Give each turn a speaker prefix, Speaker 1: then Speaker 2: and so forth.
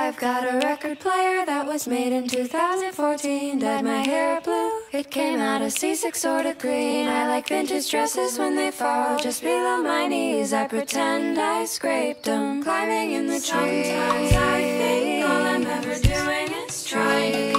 Speaker 1: I've got a record player that was made in 2014. Dyed my hair blue, it came out a C6 sort of green. I like vintage dresses when they fall just below my knees. I pretend I scraped them, climbing in the trees. Sometimes I think all I'm ever doing is trying to